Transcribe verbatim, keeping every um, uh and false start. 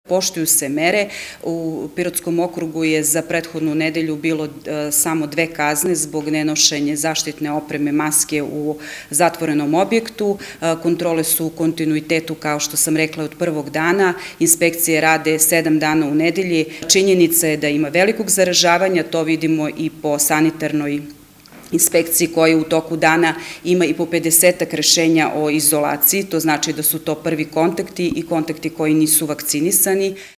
Poštuju se mere. U Pirotskom okrugu je za prethodnu nedelju bilo samo dve kazne zbog nenošenja zaštitne opreme, maske u zatvorenom objektu. Kontrole su u kontinuitetu, kao što sam rekla, od prvog dana. Inspekcije rade sedam dana u nedelji. Činjenica je da ima velikog zaražavanja, to vidimo i po sanitarnoj inspekciji koja u toku dana ima i po pedesetak rešenja o izolaciji, to znači da su to prvi kontakti i kontakti koji nisu vakcinisani.